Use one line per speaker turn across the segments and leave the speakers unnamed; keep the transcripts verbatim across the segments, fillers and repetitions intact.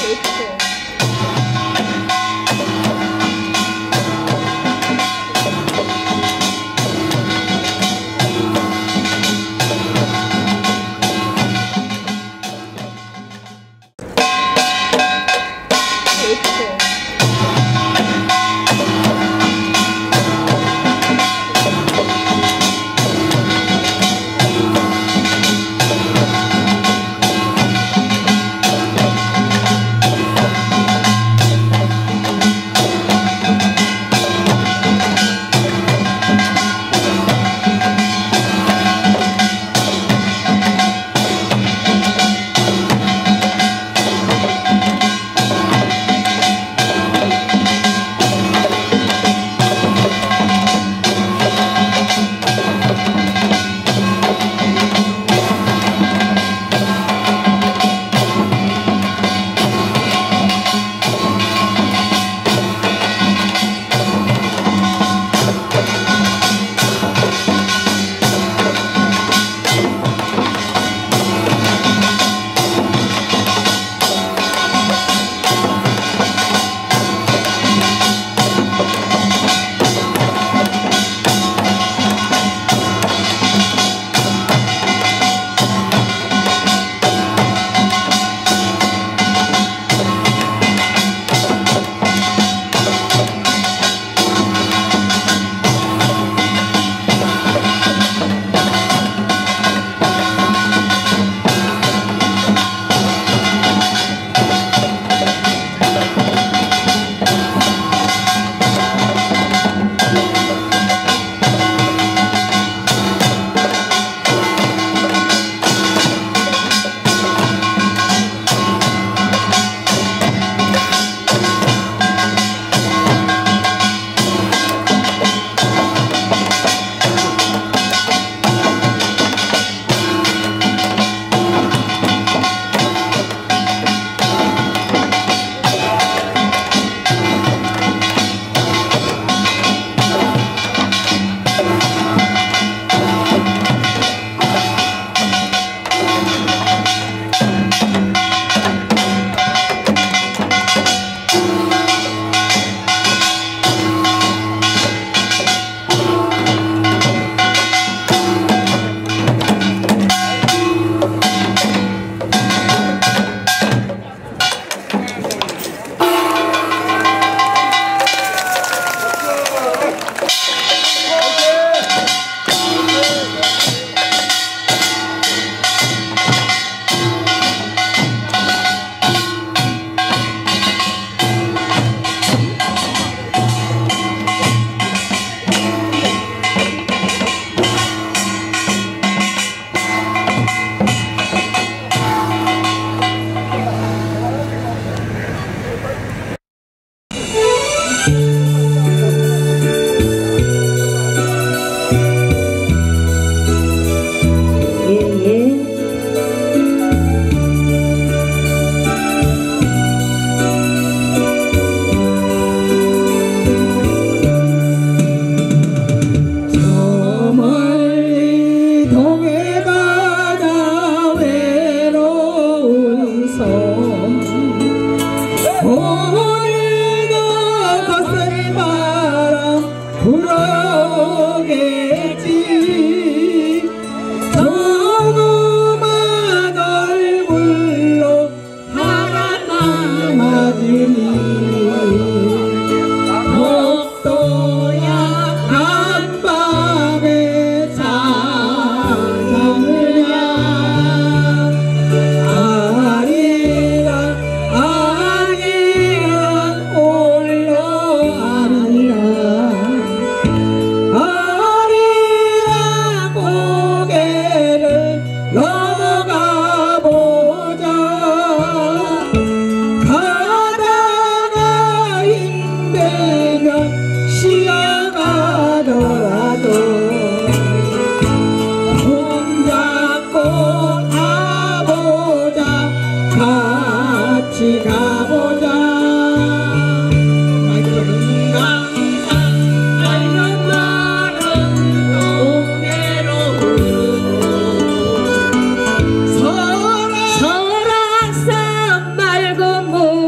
설악산 맑은 물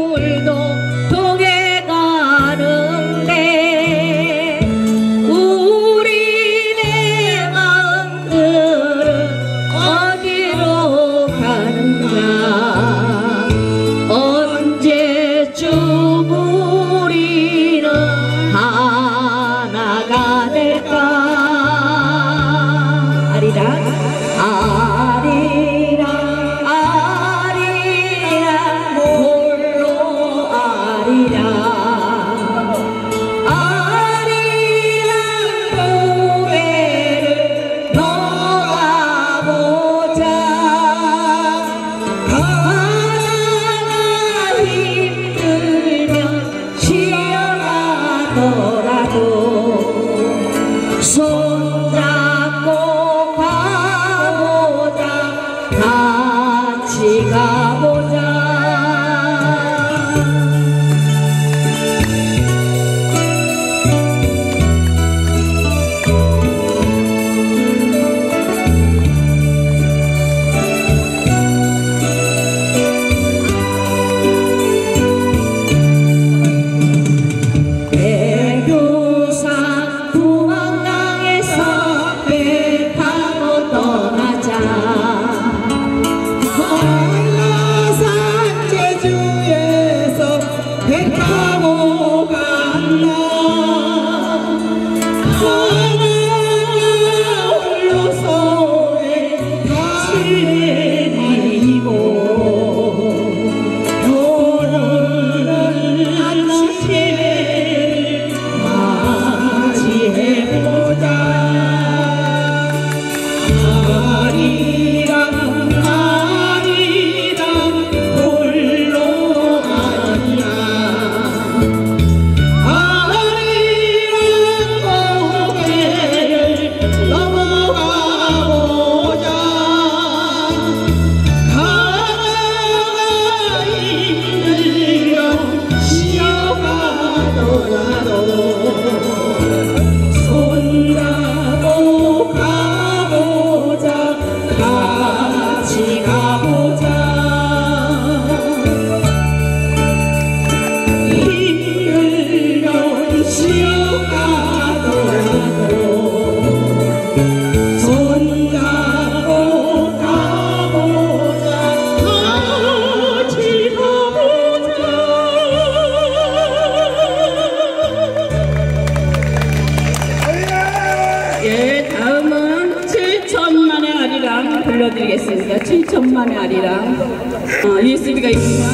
어, 유에스비가 있구만.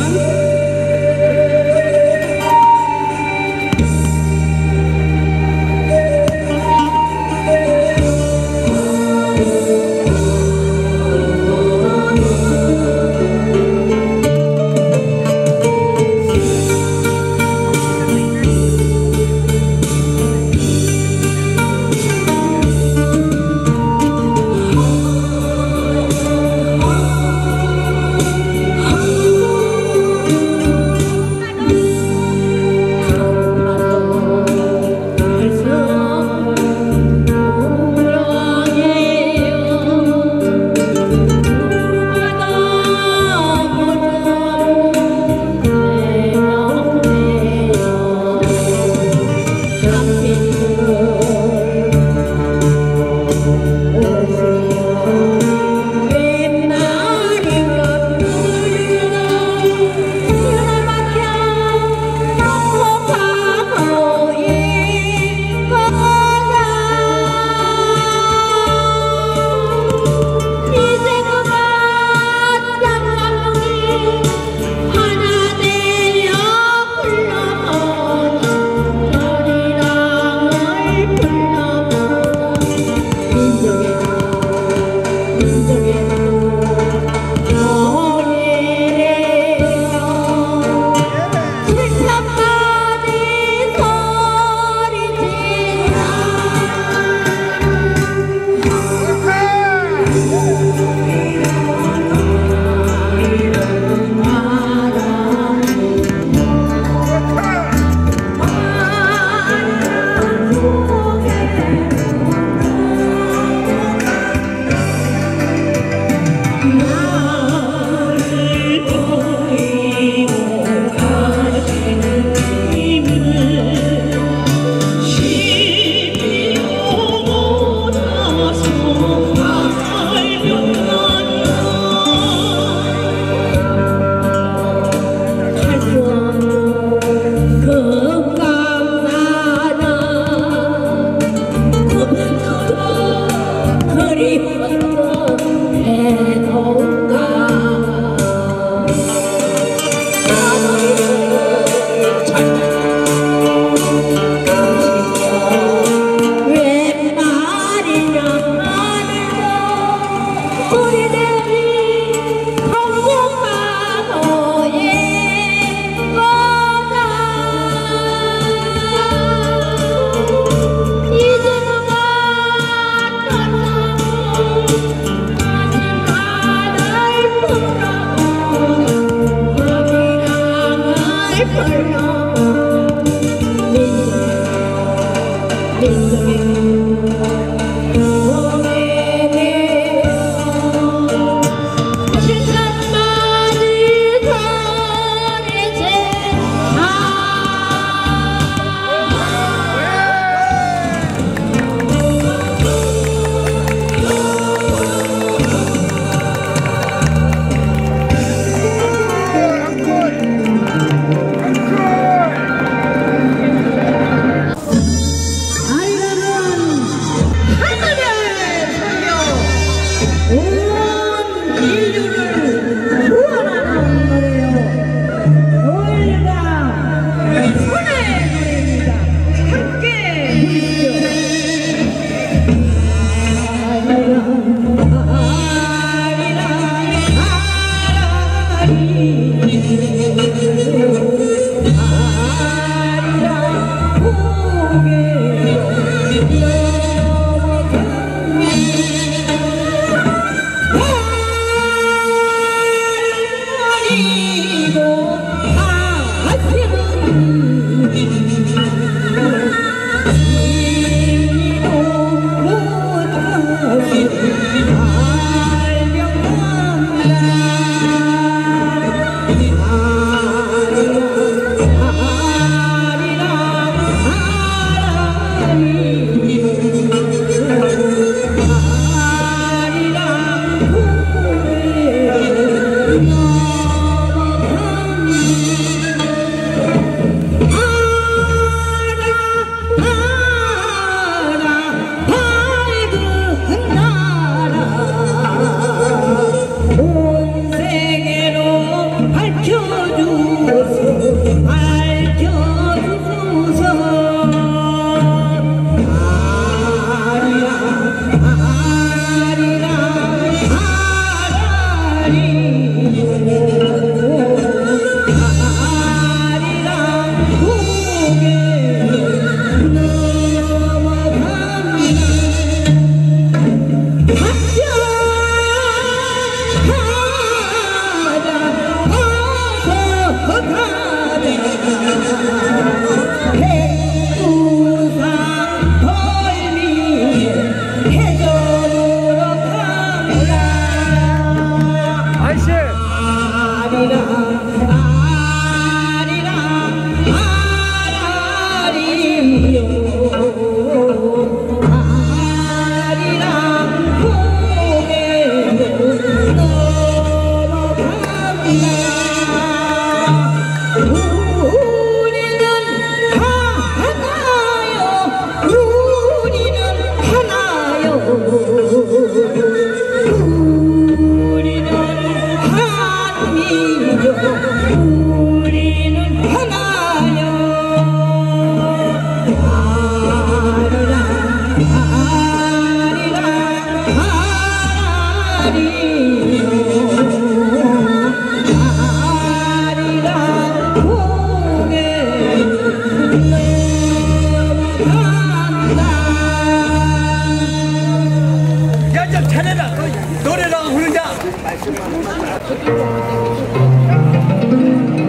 Ah
우리는 하나요. 아리라 아리라 아리요 아리라 고개 넘어간다.
야, 좀 자네라 노래랑 부르자.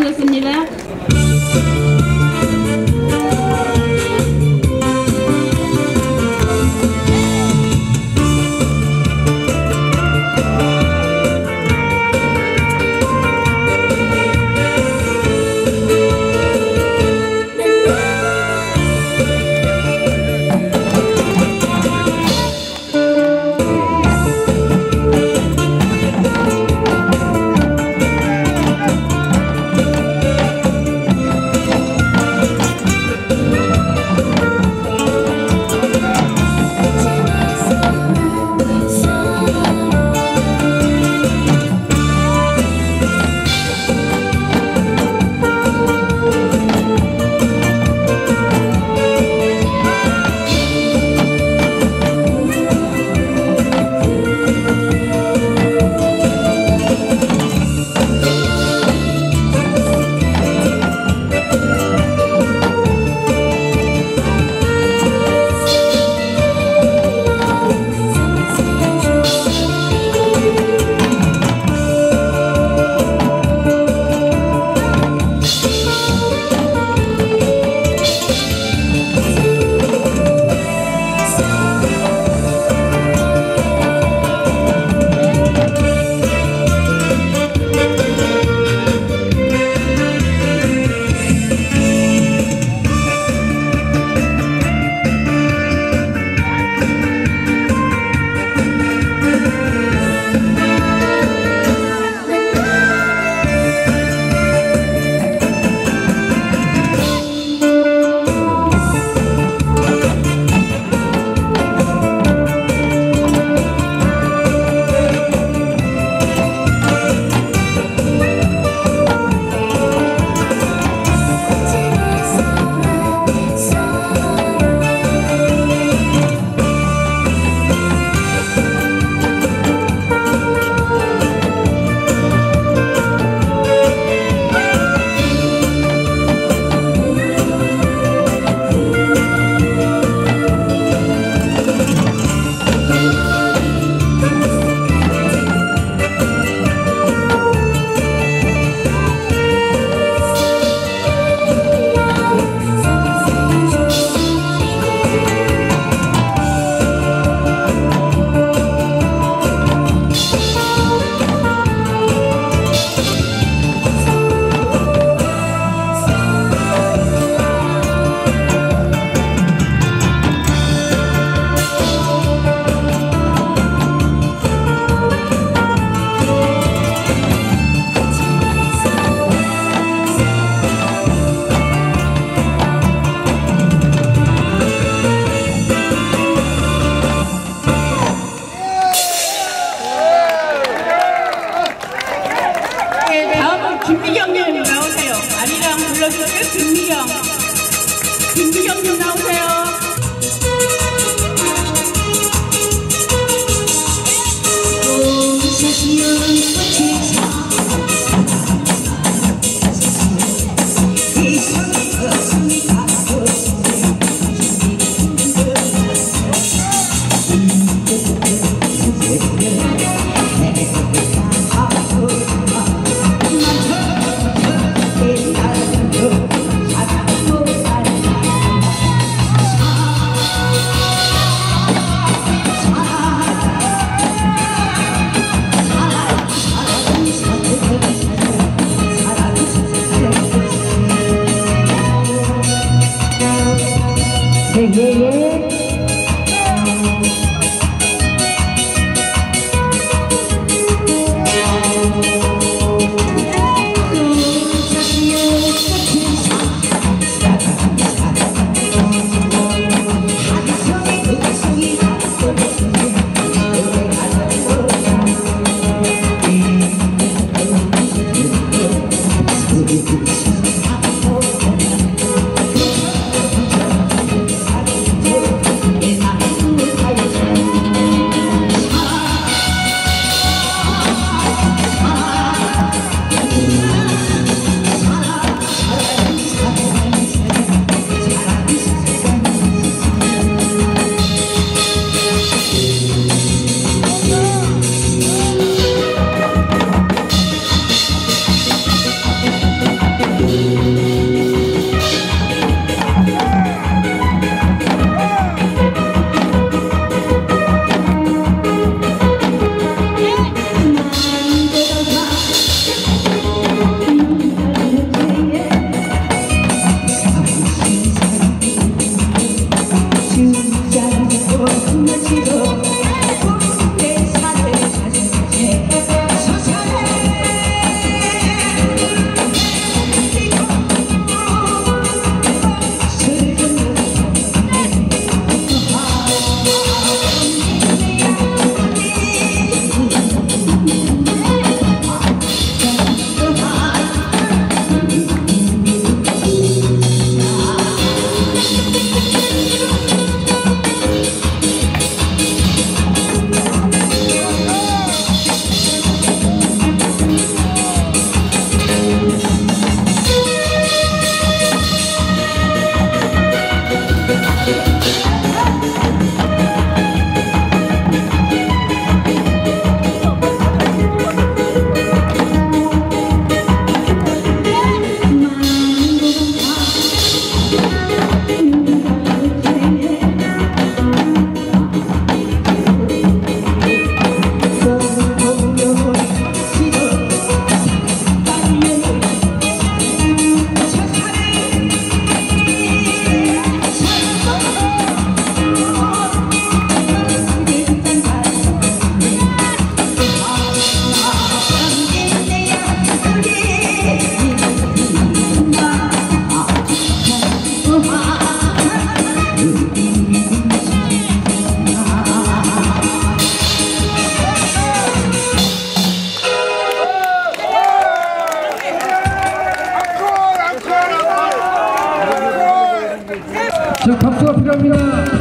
하겠습니다. 김미경님 나오세요. 아리랑 불러주세요. 김미경. 김미경님 나오세요.
자, 박수가 필요합니다.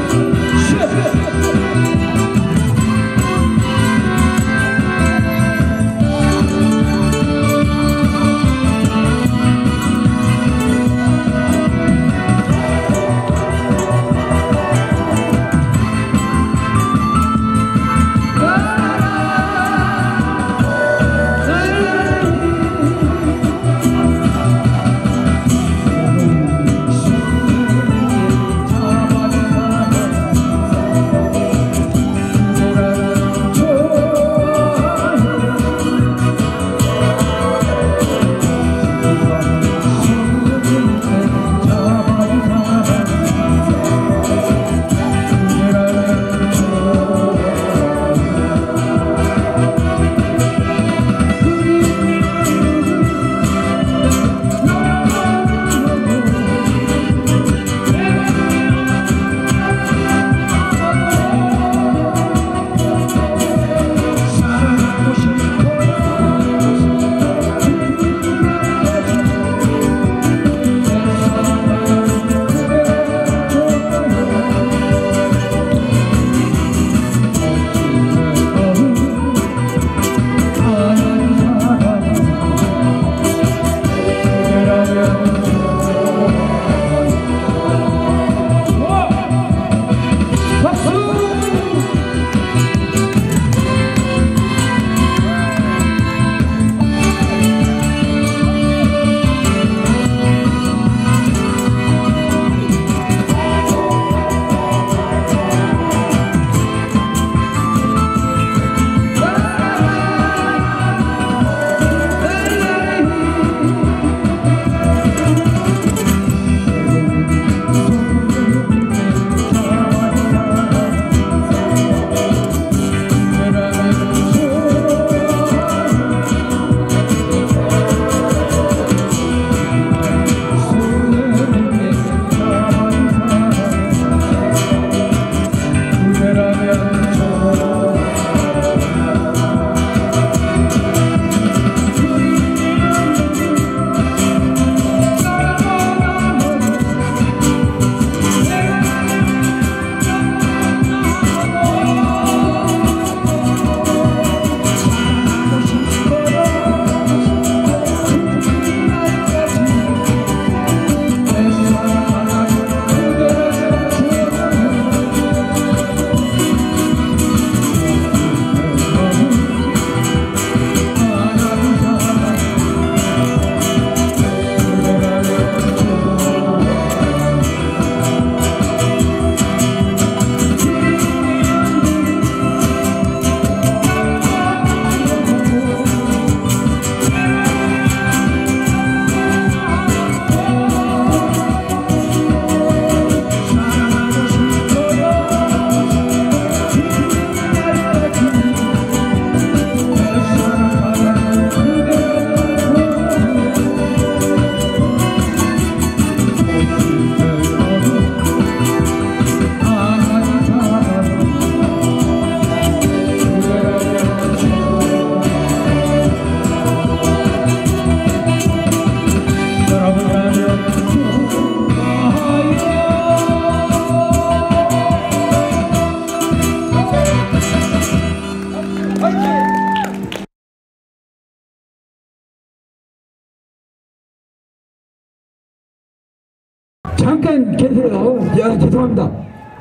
잠깐 계세요. 야, 죄송합니다.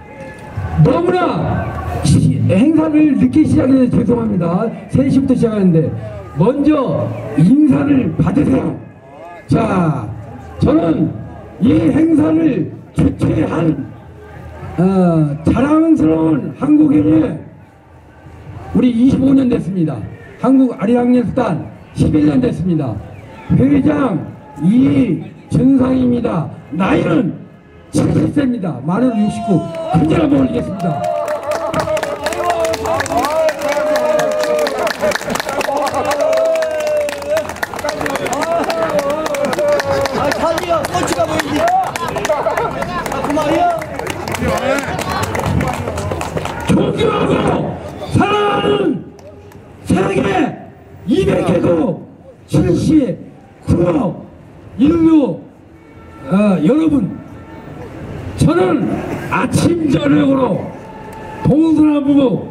너무나 시, 행사를 늦게 시작해서 죄송합니다. 세 시부터 시작하는데 먼저 인사를 받으세요. 자, 저는 이 행사를 주최한 어, 자랑스러운 한국인의 우리 이십오 년 됐습니다. 한국 아리랑예술단 십일 년 됐습니다. 회장 이준상입니다. 나이는 칠십 세입니다. 만으로 육십구. 큰절 한번 올리겠습니다.
아, 사지요. 꽃이가 보이지. 아, 그만이요.
존경하고 사랑하는 세계 이백 개국 칠십구 억 인류 어, 여러분, 자, 저는 아침 저녁으로 동서남북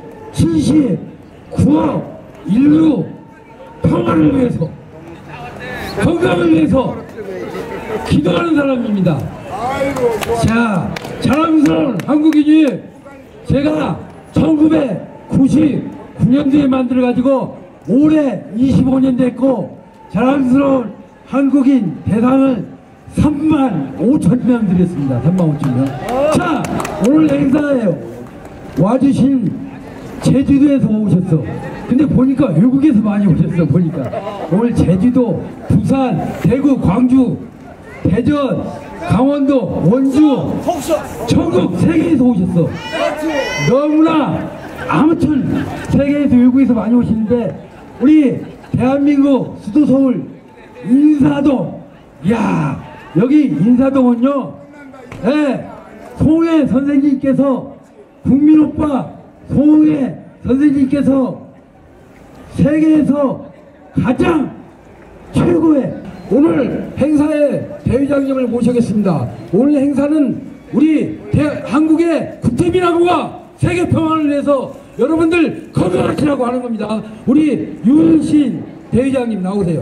칠십구억 인류 평화를 위해서, 건강을 위해서 기도하는 사람입니다. 자, 자랑스러운 한국인이 제가 천구백구십구 년도에 만들어가지고 올해 이십오 년 됐고, 자랑스러운 한국인 대상을 삼만 오천 명 드렸습니다. 삼만 오천 명. 자, 오늘 행사에 와주신 제주도에서 오셨어. 근데 보니까 외국에서 많이 오셨어. 보니까 오늘 제주도, 부산, 대구, 광주, 대전, 강원도, 원주, 전국 세계에서 오셨어. 너무나 아무튼 세계에서 외국에서 많이 오시는데, 우리 대한민국 수도 서울 인사동, 이야, 여기 인사동은요, 예, 송혜 선생님께서, 국민오빠 송혜 선생님께서 세계에서 가장 최고의, 오늘 행사에 대회장님을 모시겠습니다. 오늘 행사는 우리 대, 한국의 국태민하고가 세계 평화를 위해서 여러분들 건강하시라고 하는 겁니다. 우리 유은신 대회장님 나오세요.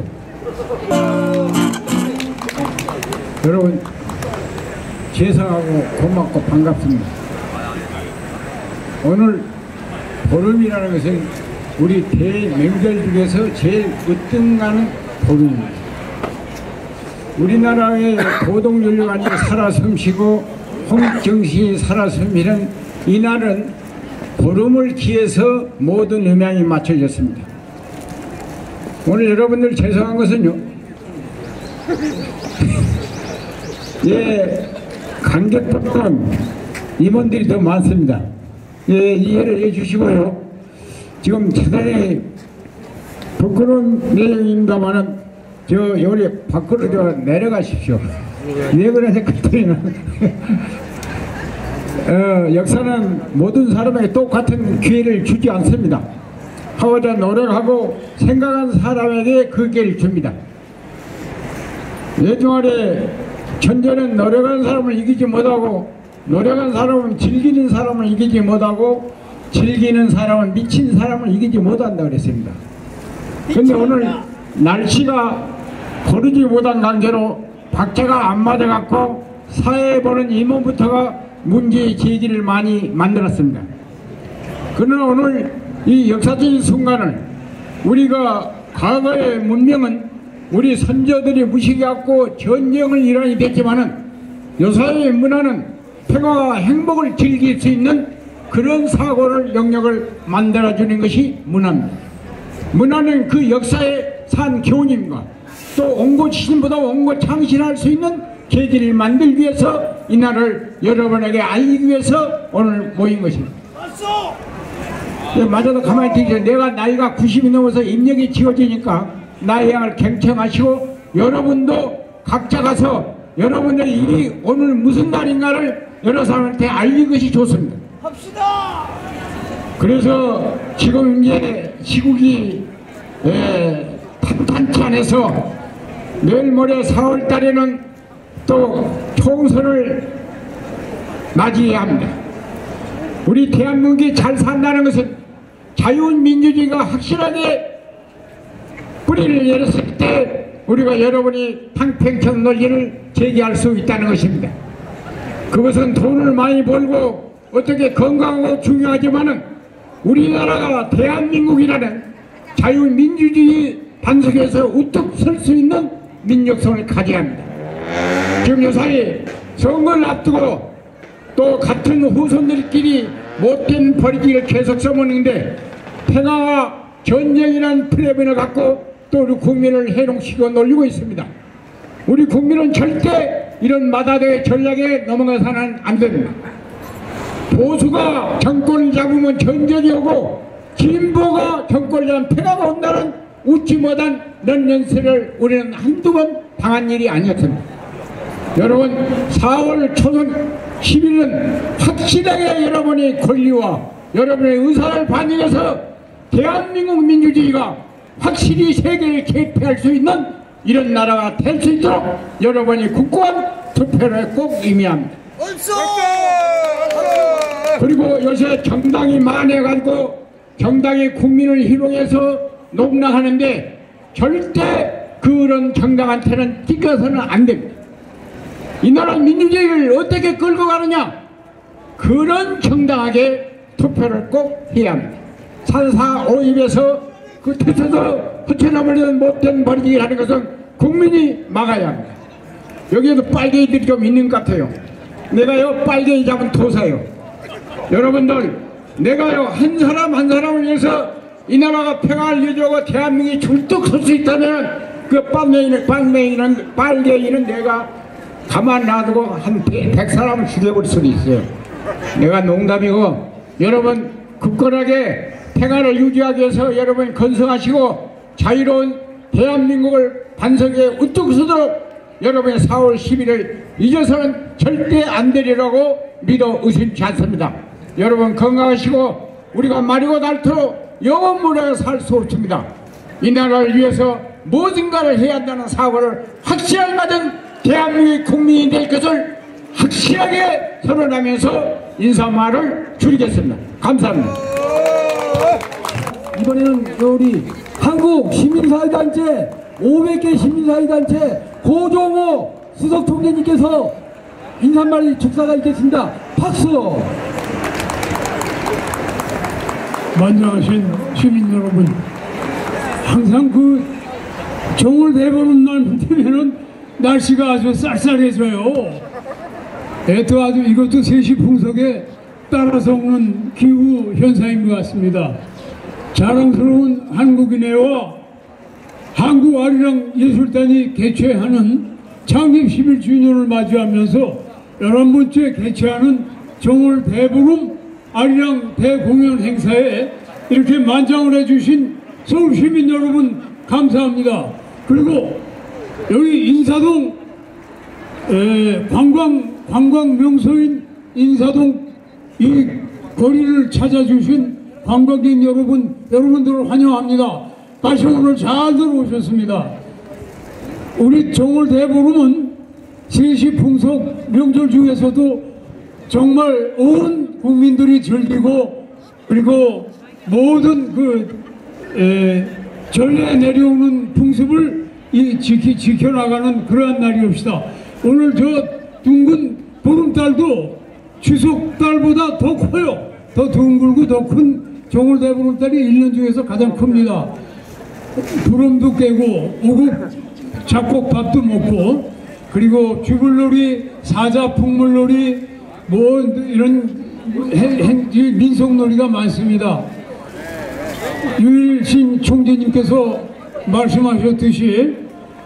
여러분, 죄송하고 고맙고 반갑습니다. 오늘 보름이라는 것은 우리 대명절 중에서 제일 으뜸가는 보름입니다. 우리나라의 고동윤류관이 살아 숨쉬고 홍익정신이 살아 숨쉬는 이날은 보름을 기해서 모든 음향이 맞춰졌습니다. 오늘 여러분들 죄송한 것은요, 예, 관객들은 임원들이 더 많습니다. 예, 이해를 해주시고요. 지금 대단히 부끄러운 내용입니다만은 저 요리 밖으로 저 내려가십시오. 왜 그러냐 그때는 어, 역사는 모든 사람에게 똑같은 기회를 주지 않습니다. 하고자 노력하고 생각한 사람에게 그 기회를 줍니다. 예중아래 천재는 노력한 사람을 이기지 못하고, 노력한 사람은 즐기는 사람을 이기지 못하고, 즐기는 사람은 미친 사람을 이기지 못한다 그랬습니다. 근데 오늘 날씨가 고르지 못한 관계로 박자가 안 맞아갖고 사회에 보는 임원부터가 문제 제기를 많이 만들었습니다. 그러나 오늘 이 역사적인 순간을, 우리가 과거의 문명은 우리 선조들이 무시해갖고 전쟁을 일환이 됐지만은 요사이의 문화는 평화와 행복을 즐길 수 있는 그런 사고를, 영역을 만들어주는 것이 문화입니다. 문화는 그 역사의 산 교훈입니다. 또 온고치신보다 온고창신할 수 있는 계기를 만들기 위해서 이날을 여러분에게 알리기 위해서 오늘 모인 것입니다. 예, 맞아도 가만히 계세요. 내가 나이가 구십이 넘어서 입력이 지워지니까 나의 양을 경청하시고, 여러분도 각자 가서 여러분들의 일이 오늘 무슨 날인가를 여러 사람한테 알리는 것이 좋습니다. 합시다. 그래서 지금 이제 시국이 예, 탄탄치 않아서 내일 모레 사월 달에는 또 총선을 맞이해야 합니다. 우리 대한민국이 잘 산다는 것은 자유민주주의가 확실하게 뿌리를 열었을 때 우리가 여러분이 탕평천 논리를 제기할 수 있다는 것입니다. 그것은 돈을 많이 벌고 어떻게 건강하고 중요하지만은 우리나라가 대한민국이라는 자유민주주의 반석에서 우뚝 설 수 있는 민족성을 가져야 합니다. 지금 요사이 선거를 앞두고 또 같은 후손들끼리 못된 버리기를 계속 써먹는데, 평화와 전쟁이라는 프레임을 갖고 또 우리 국민을 해롱시키고 놀리고 있습니다. 우리 국민은 절대 이런 마다대 전략에 넘어가서는 안 됩니다. 보수가 정권을 잡으면 전쟁이 오고 진보가 정권을 잡으면 평화가 온다는 웃지 못한 넌연세를 우리는 한두 번 당한 일이 아니었습니다. 여러분, 사월 초선 십 일은 확실하게 여러분의 권리와 여러분의 의사를 반영해서 대한민국 민주주의가 확실히 세계를 개폐할 수 있는 이런 나라가 될 수 있도록 여러분이 굳건한 투표를 꼭 임해야 합니다.
없어!
그리고 요새 정당이 많아가지고 정당이 국민을 희롱해서 농락하는데 절대 그런 정당한테는 띠겨서는 안 됩니다. 이 나라 민주주의를 어떻게 끌고 가느냐? 그런 정당하게 투표를 꼭 해야 합니다. 산사오입에서 그 투표도 붙여나버리는 못된 버리기 하는 것은 국민이 막아야 합니다. 여기에도 빨갱이들이 좀 있는 것 같아요. 내가요 빨갱이 잡은 토사요. 여러분들 내가요 한 사람 한 사람을 위해서 이 나라가 평화를 유지하고 대한민국이 줄뚝 설 수 있다면 그 빨갱이는 빨갱이는 빨갱이는 내가 가만 놔두고 한 백 사람을 죽여버릴 수도 있어요. 내가 농담이고 여러분 굳건하게 평화를 유지하기 위해서 여러분 건성하시고 자유로운 대한민국을 반석에 우뚝 서도록 여러분의 사월 십일을 잊어서는 절대 안 되리라고 믿어 의심치 않습니다. 여러분 건강하시고 우리가 마리고 닳도록 영원무례하게 살 수 없습니다. 이 나라를 위해서 무엇인가를 해야 한다는 사고를 확실하게 가진 대한민국의 국민이 될 것을 확실하게 선언하면서 인사말을 줄이겠습니다. 감사합니다.
이번에는 우리 한국 시민사회단체 오백 개 시민사회단체 고종호 수석총재님께서 인사말 축사가 있겠습니다. 박수!
만장하신 시민 여러분, 항상 그 정월 대보는 날 되면은 날씨가 아주 쌀쌀해져요. 또 아주 이것도 세시풍속에 따라서 오는 기후 현상인 것 같습니다. 자랑스러운 한국인회와 한국아리랑예술단이 개최하는 창립 십일 주년을 맞이하면서 열한 번째 개최하는 정월 대보름 아리랑 대공연 행사에 이렇게 만장을 해주신 서울시민 여러분 감사합니다. 그리고 여기 인사동 에, 관광 관광 명소인 인사동 이 거리를 찾아주신 관광객 여러분 여러분들을 환영합니다. 다시 오늘 잘 들어오셨습니다. 우리 정월 대보름은 세시풍속 명절 중에서도 정말 온 국민들이 즐기고 그리고 모든 그 에, 전에 내려오는 풍습을 이 지키, 지켜나가는 그러한 날이옵시다. 오늘 저 둥근 보름달도 추석달보다 더 커요. 더 둥글고 더 큰 정월 대보름달이 일 년 중에서 가장 큽니다. 부름도 깨고 오곡 잡곡밥도 먹고 그리고 쥐불놀이 사자풍물놀이 뭐 이런 민속놀이가 많습니다. 유일신 총재님께서 말씀하셨듯이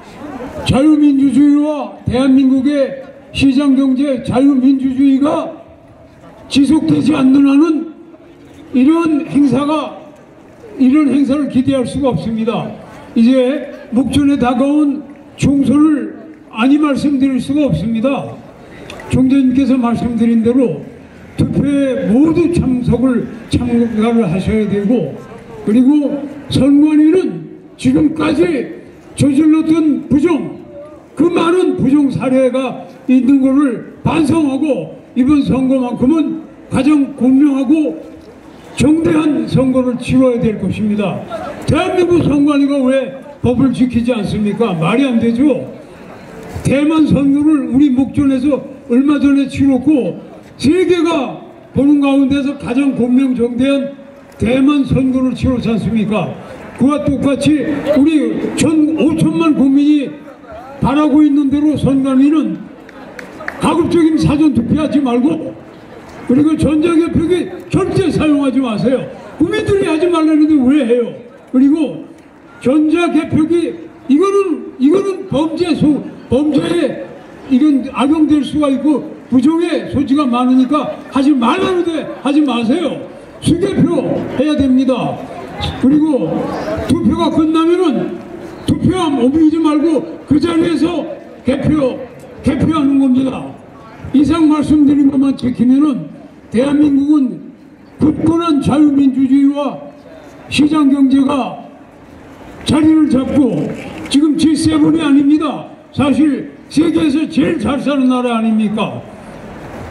자유민주주의와 대한민국의 시장경제 자유민주주의가 지속되지 않는 한은 이런 행사가 이런 행사를 기대할 수가 없습니다. 이제 목전에 다가온 총선을 아니 말씀드릴 수가 없습니다. 총재님께서 말씀드린 대로 투표에 모두 참석을 참가를 하셔야 되고 그리고 선관위는 지금까지 저질렀던 부정 그 많은 부정 사례가 있는 것을 반성하고 이번 선거만큼은 가장 공명하고 정대한 선거를 치러야 될 것입니다. 대한민국 선관위가 왜 법을 지키지 않습니까? 말이 안 되죠. 대만 선거를 우리 목전에서 얼마 전에 치렀고 세계가 보는 가운데서 가장 공명정대한 대만 선거를 치렀지 않습니까? 그와 똑같이 우리 전 오천만 국민이 바라고 있는 대로 선관위는 가급적인 사전투표하지 말고 그리고 전자개표기 절대 사용하지 마세요. 국민들이 하지 말라는데 왜 해요? 그리고 전자개표기 이거는 이거는 범죄 소 범죄에 이건 악용될 수가 있고 부정의 소지가 많으니까 하지 말라는데 하지 마세요. 수개표 해야 됩니다. 그리고 투표가 끝나면은 투표함 옮기지 말고 그 자리에서 개표 개표하는 겁니다. 이상 말씀드린 것만 지키면은 대한민국은 굳건한 자유민주주의와 시장경제가 자리를 잡고 지금 지 세븐이 아닙니다. 사실 세계에서 제일 잘 사는 나라 아닙니까?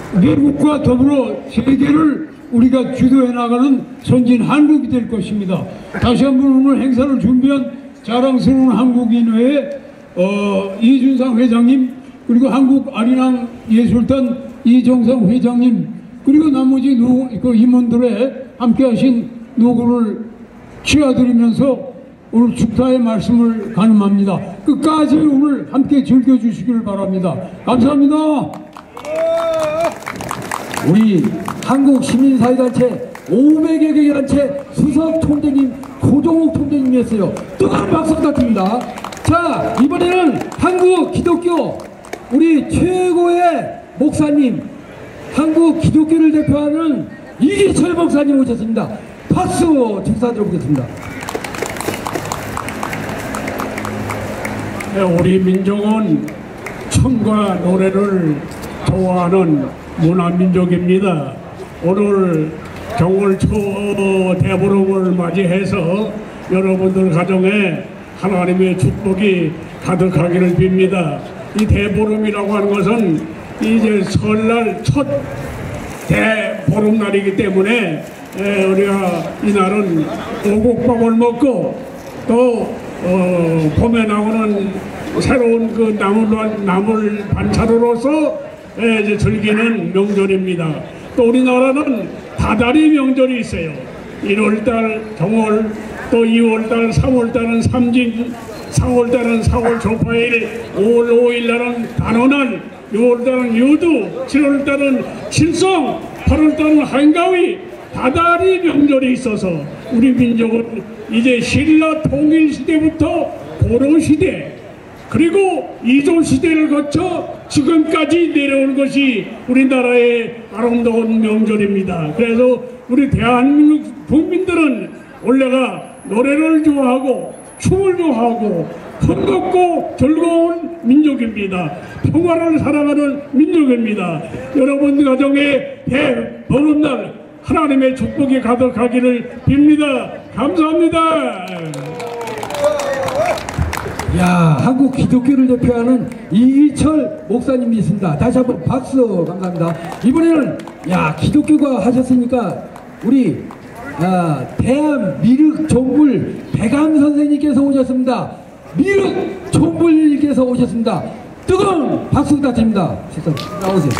외국과 더불어 세계를 우리가 주도해 나가는 선진 한국이 될 것입니다. 다시 한번 오늘 행사를 준비한 자랑스러운 한국인회의 어, 이준상 회장님, 그리고 한국 아리랑 예술단 이정상 회장님, 그리고 나머지 노, 그 임원들의 함께하신 노고를 취하드리면서 오늘 축사의 말씀을 가늠합니다. 끝까지 오늘 함께 즐겨주시길 바랍니다. 감사합니다.
우리 한국시민사회단체 오백여 개 단체 수석 총재님 고종욱 총재님이었어요. 뜨거운 박수 부탁드립니다. 자, 이번에는 한국 기독교 우리 최고의 목사님, 한국 기독교를 대표하는 이기철 목사님 오셨습니다. 박수 축사 들어보겠습니다.
우리 민족은 춤과 노래를 좋아하는 문화민족입니다. 오늘 경월 초 대보름을 맞이해서 여러분들 가정에 하나님의 축복이 가득하기를 빕니다. 이 대보름이라고 하는 것은 이제 설날 첫 대보름날이기 때문에 우리가 이날은 오곡밥을 먹고 또 어, 봄에 나오는 새로운 그 나물, 나물 반찬으로서 이제 즐기는 명절입니다. 또 우리나라는 다다리 명절이 있어요. 일월달 정월, 또 이월달, 삼월달은 삼진, 사월달은 사월 조파일, 오월 오일날은 단오날, 유월달은 유두, 칠월달은 칠성, 팔월달은 한가위, 다다리 명절이 있어서 우리 민족은 이제 신라 통일 시대부터 고려 시대 그리고 이조 시대를 거쳐 지금까지 내려온 것이 우리나라의 아름다운 명절입니다. 그래서 우리 대한민국 국민들은 원래가 노래를 좋아하고 춤을 좋아하고 흥겹고 즐거운 민족입니다. 평화를 사랑하는 민족입니다. 여러분 가정에 대보름날 하나님의 축복이 가득하기를 빕니다. 감사합니다.
야, 한국 기독교를 대표하는 이기철 목사님이 있습니다. 다시 한번 박수 감사합니다. 이번에는 야, 기독교가 하셨으니까 우리 아, 대한 미륵 종불 배감 선생님께서 오셨습니다. 미륵 종불님께서 오셨습니다. 뜨거운 박수 부탁드립니다. 나오세요.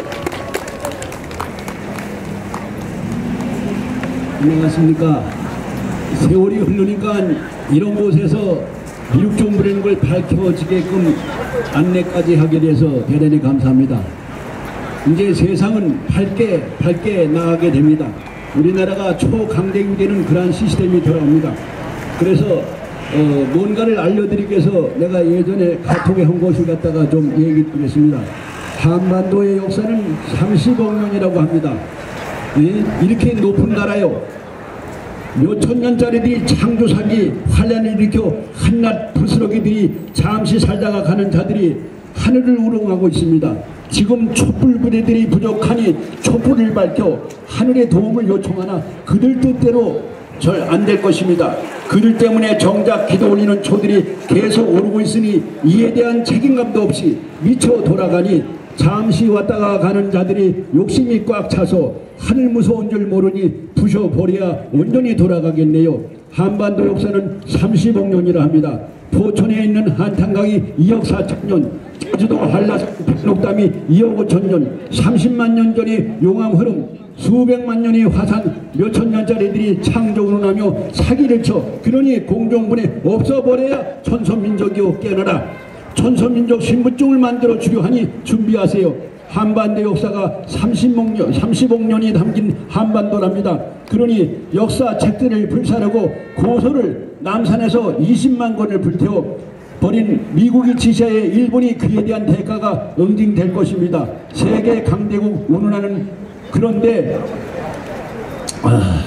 안녕하십니까. 세월이 흐르니까 이런 곳에서 미륵종부라는 걸 밝혀지게끔 안내까지 하게 돼서 대단히 감사합니다. 이제 세상은 밝게 밝게 나가게 됩니다. 우리나라가 초강대국이 되는 그러한 시스템이 돌아옵니다. 그래서 어, 뭔가를 알려드리기 위해서 내가 예전에 카톡에 한 것을 갖다가 좀 얘기 드리겠습니다. 한반도의 역사는 삼십억 년이라고 합니다. 예? 이렇게 높은 나라요. 몇천 년짜리들이 창조사기 환란을 일으켜 한낱 부스러기들이 잠시 살다가 가는 자들이 하늘을 우롱하고 있습니다. 지금 촛불 부대들이 부족하니 촛불을 밝혀 하늘의 도움을 요청하나 그들 뜻대로 절 안 될 것입니다. 그들 때문에 정작 기도 올리는 초들이 계속 오르고 있으니 이에 대한 책임감도 없이 미쳐 돌아가니 잠시 왔다가 가는 자들이 욕심이 꽉 차서 하늘 무서운 줄 모르니 부셔버려야 온전히 돌아가겠네요. 한반도 역사는 삼십억 년이라 합니다. 포천에 있는 한탄강이 이억 사천 년, 제주도 한라산 백록담이 이억 오천 년, 삼십만 년 전의 용암 흐름, 수백만 년의 화산, 몇천 년짜리들이 창조를 하며 사기를 쳐 그러니 공정분에 없어버려야 천선민족이요 깨어나라. 천선민족 신분증을 만들어 주려 하니 준비하세요. 한반도 역사가 삼십억 년, 삼십억 년이 담긴 한반도랍니다. 그러니 역사 책들을 불사르고 고서를 남산에서 이십만 권을 불태워 버린 미국이 지시하에 일본이 그에 대한 대가가 응징될 것입니다. 세계 강대국 운운하는 그런데 아,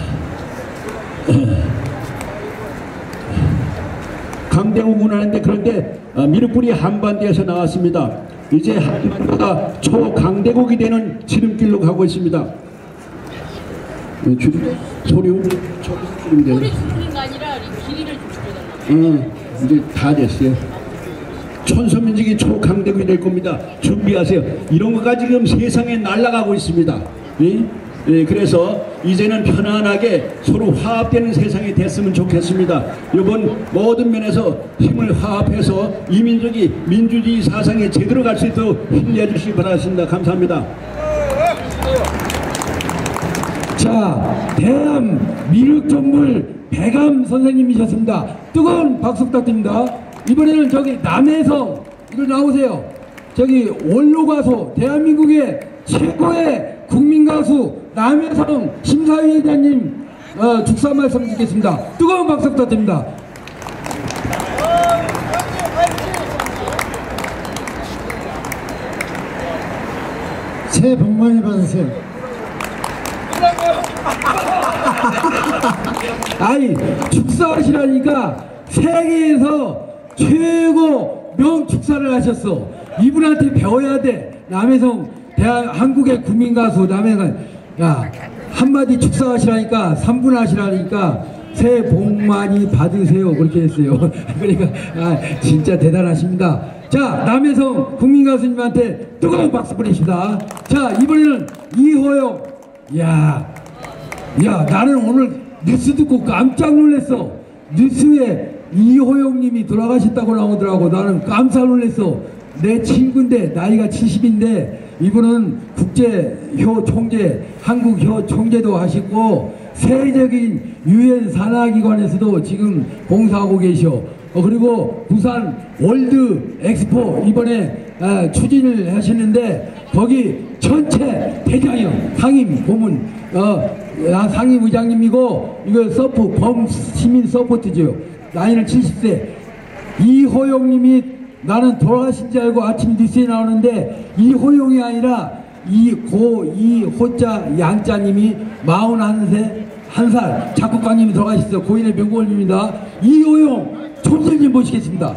강대국 운운하는데 그런데 아, 미륵불이 한반도에서 나왔습니다. 이제 한반도가 초강대국이 되는 지름길로 가고 있습니다. 소리 소리
소리 지르는 게 아니라 길이를 좀 줄여달라고.
어, 이제 다 됐어요. 천서민족이 초강대국이 될 겁니다. 준비하세요. 이런 것까지 지금 세상에 날아가고 있습니다. 예? 예, 그래서 이제는 편안하게 서로 화합되는 세상이 됐으면 좋겠습니다. 이번 모든 면에서 힘을 화합해서 이 민족이 민주주의 사상에 제대로 갈 수 있도록 힘내주시기 바랍니다. 감사합니다.
자, 대한 미륵정물 배감 선생님이셨습니다. 뜨거운 박수 부탁드립니다. 이번에는 저기 남해성 이리 나오세요. 저기 원로 가수 대한민국의 최고의 국민 가수 남해성 심사위원장님 어, 축사 말씀 듣겠습니다. 뜨거운 박수 부탁드립니다.
새해 복 많이 받으세요.
아니 축사하시라니까 세계에서 최고 명축사를 하셨어. 이분한테 배워야 돼. 남해성 대한 한국의 국민가수 남해성 야 한마디 축사하시라니까 삼 분 하시라니까 새해 복 많이 받으세요 그렇게 했어요. 그러니까 아, 진짜 대단하십니다. 자, 남해성 국민가수님한테 뜨거운 박수 보내십니다. 자, 이번에는 이호영. 야, 야 나는 오늘 뉴스 듣고 깜짝 놀랐어. 뉴스에 이호영님이 돌아가셨다고 나오더라고. 나는 깜짝 놀랐어. 내 친구인데 나이가 칠십인데 이분은 국제효 총재, 한국효 총재도 하시고 세계적인 유엔 산하기관에서도 지금 봉사하고 계셔. 어, 그리고 부산 월드 엑스포 이번에 아, 추진을 하시는데 거기 전체 대장형 상임 고문 어, 아, 상임 의장님이고 이거 서포 범 시민 서포트죠. 나이는 칠십 세. 이호용님이 나는 돌아가신 줄 알고 아침 뉴스에 나오는데 이호용이 아니라 이고 이호자 양자님이 마흔한 세 한 살 작곡가님이 돌아가셨어요. 고인의 명곡입니다. 이호용 총재님 모시겠습니다.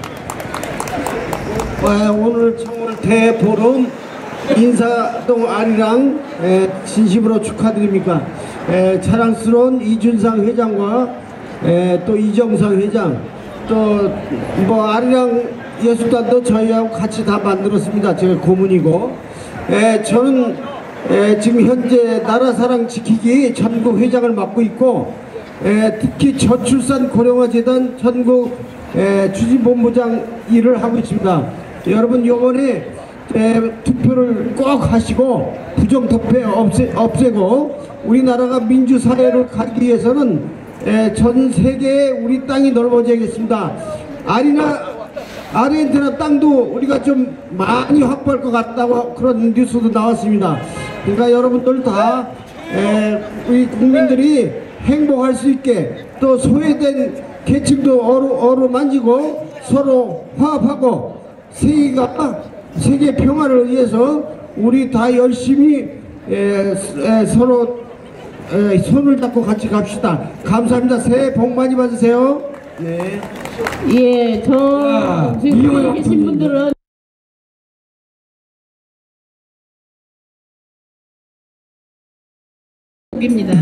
네, 오늘 청월 대보름 인사동 아리랑 에, 진심으로 축하드립니다. 에, 자랑스러운 이준상 회장과 에, 또 이정상 회장 또 뭐 아리랑 예술단도 저희하고 같이 다 만들었습니다. 제가 고문이고 에, 저는 에, 지금 현재 나라사랑 지키기 전국 회장을 맡고 있고 에, 특히 저출산 고령화재단 전국 에, 추진본부장 일을 하고 있습니다. 여러분 요번에 에, 투표를 꼭 하시고 부정투표 없애, 없애고 우리나라가 민주사회로 가기 위해서는 에, 전 세계에 우리 땅이 넓어져야겠습니다. 아리나 아르헨티나 땅도 우리가 좀 많이 확보할 것 같다고 그런 뉴스도 나왔습니다. 그러니까 여러분들 다 에, 우리 국민들이 행복할 수 있게 또 소외된 계층도 어루, 어루만지고 서로 화합하고 세계가 세계 평화를 위해서 우리 다 열심히 에, 에, 서로 에, 손을 잡고 같이 갑시다. 감사합니다. 새해 복 많이 받으세요. 네.
예, 저 지금 여기 계신 분들은 입니다.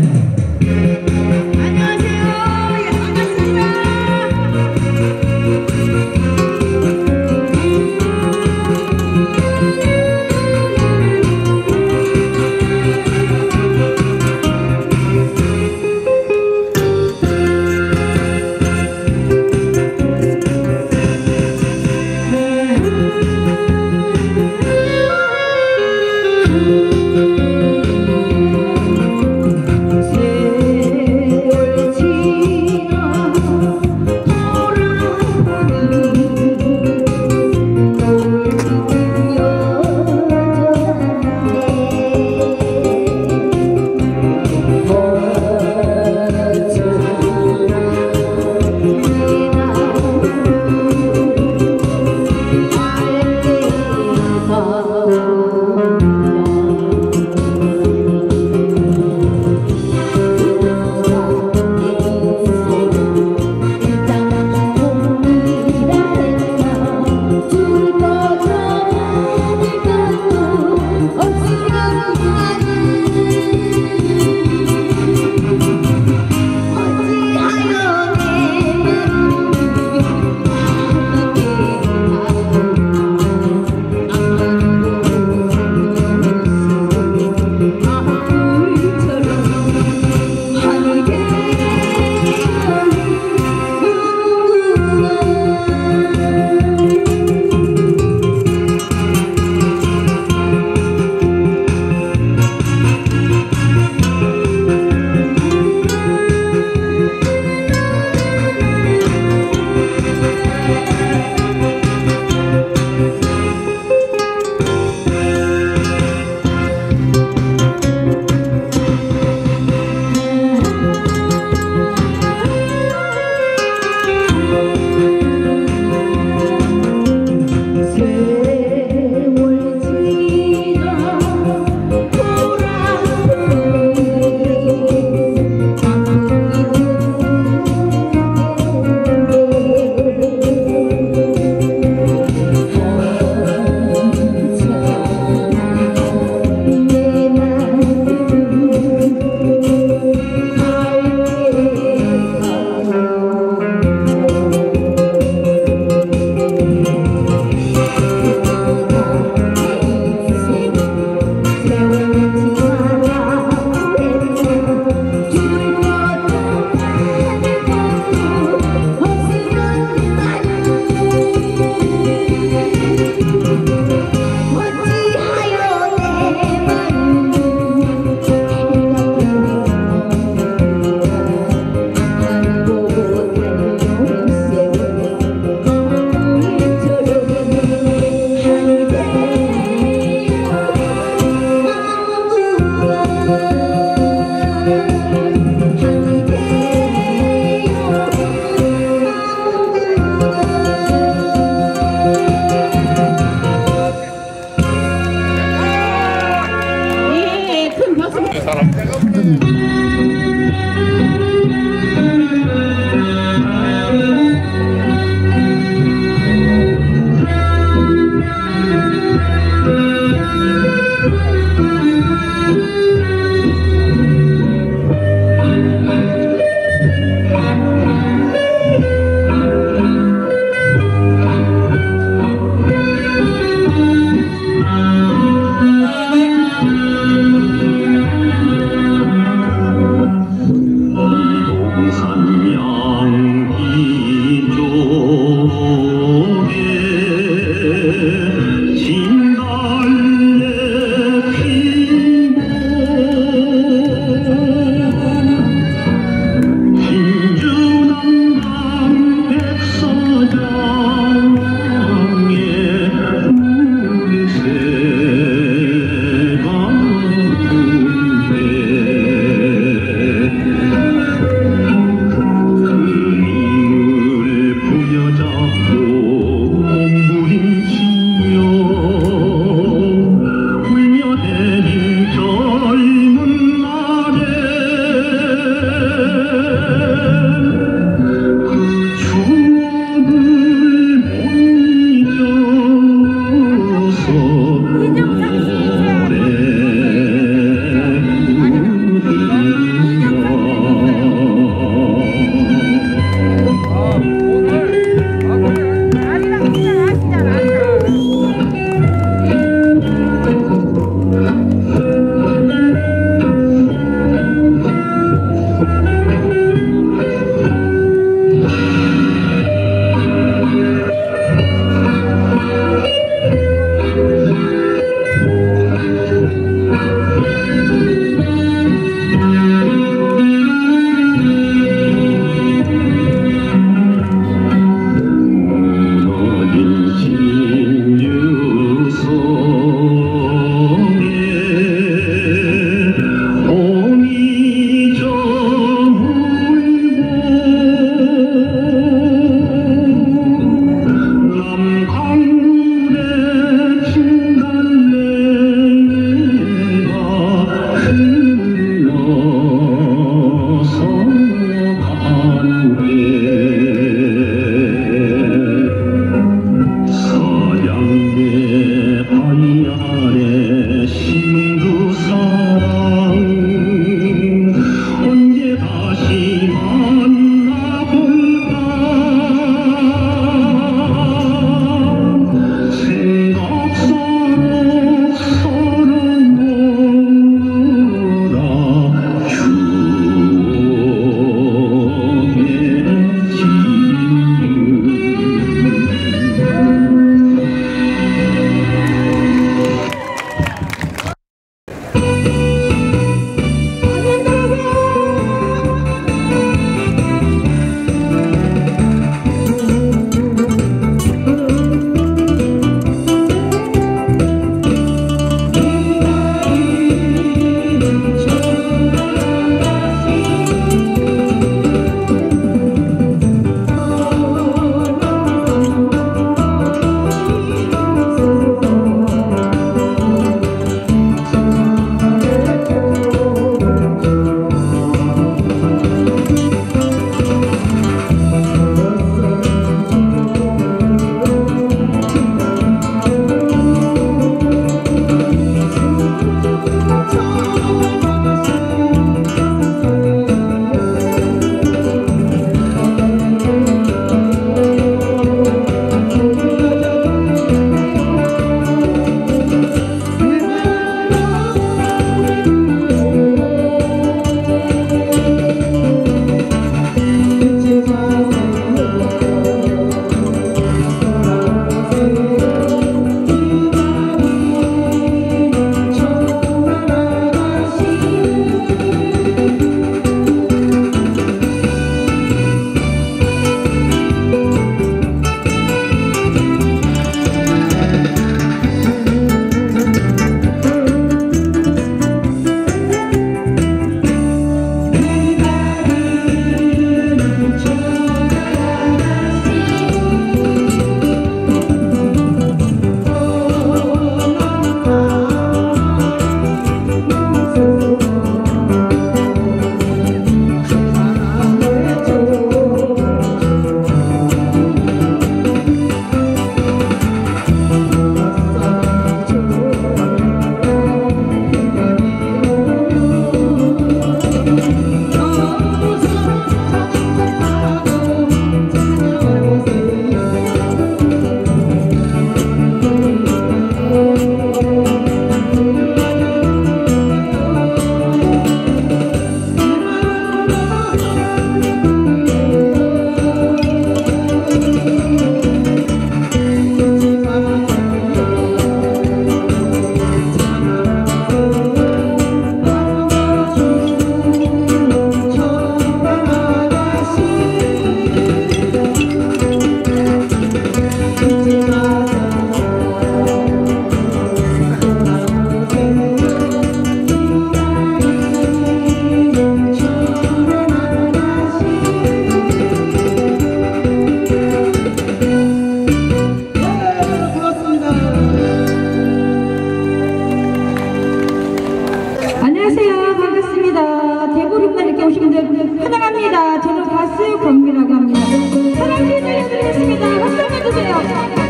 안녕하세요. 반갑습니다. 대구름날 이렇게 오신 분들 환영합니다. 저는 가수 권미라고 합니다. 사랑 기다려드리겠습니다. 박수 한번 주세요.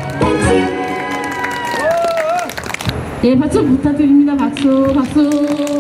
네, 박수 부탁드립니다. 박수, 박수.